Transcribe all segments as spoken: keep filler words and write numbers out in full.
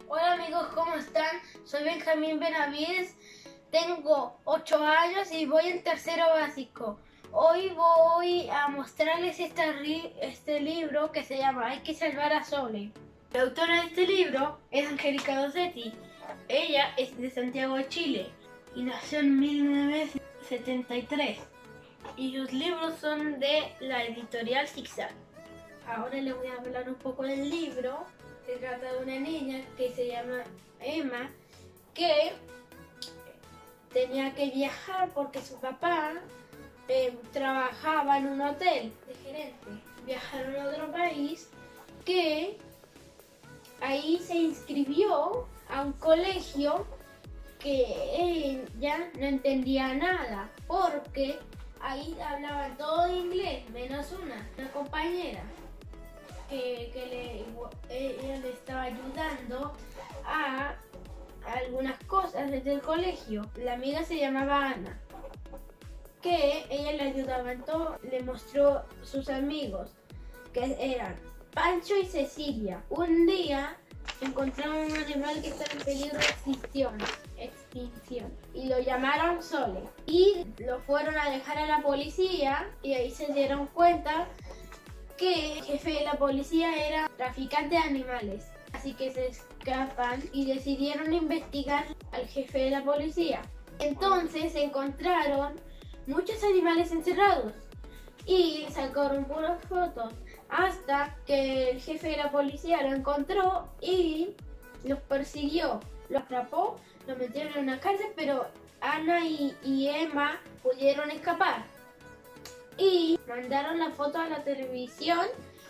Hola amigos, ¿cómo están? Soy Benjamín Benavides, tengo ocho años y voy en tercero básico. Hoy voy a mostrarles este, este libro que se llama Hay que salvar a Sole. La autora de este libro es Angélica Dossetti. Ella es de Santiago de Chile y nació en mil novecientos setenta y tres. Y sus libros son de la editorial Zigzag. Ahora les voy a hablar un poco del libro. Se trata de una niña que se llama Emma, que tenía que viajar porque su papá eh, trabajaba en un hotel de gerente. Viajaron a otro país, que ahí se inscribió a un colegio que ella no entendía nada, porque ahí hablaban todo inglés, menos una, una compañera. Que, que le, ella le estaba ayudando a algunas cosas desde el colegio. La amiga se llamaba Ana, que ella le ayudaba en todo. Le mostró sus amigos, que eran Pancho y Cecilia. Un día encontraron un animal que estaba en peligro de extinción, extinción y lo llamaron Sole. Y lo fueron a dejar a la policía y ahí se dieron cuenta que el jefe de la policía era traficante de animales. Así que se escapan y decidieron investigar al jefe de la policía. Entonces encontraron muchos animales encerrados y sacaron puras fotos hasta que el jefe de la policía lo encontró y los persiguió. Lo atrapó, lo metieron en una cárcel, pero Ana y, y Emma pudieron escapar. Y mandaron la foto a la televisión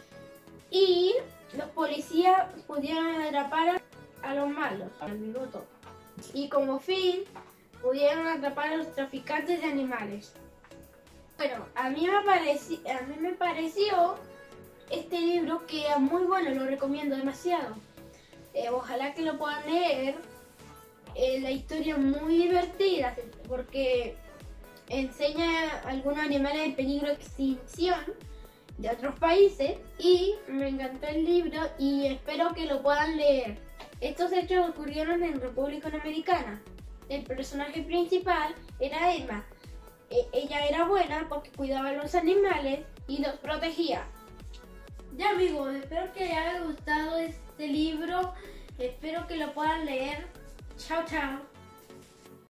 y los policías pudieron atrapar a los malos al minuto. Y como fin, pudieron atrapar a los traficantes de animales. Bueno, a mí me, pareci a mí me pareció este libro que es muy bueno, lo recomiendo demasiado. Eh, ojalá que lo puedan leer. Eh, la historia es muy divertida porque enseña a algunos animales en peligro de extinción de otros países y me encantó el libro y espero que lo puedan leer. Estos hechos ocurrieron en República Dominicana. El personaje principal era Emma. E- ella era buena porque cuidaba a los animales y los protegía. Ya amigos, espero que les haya gustado este libro, espero que lo puedan leer. Chao, chao.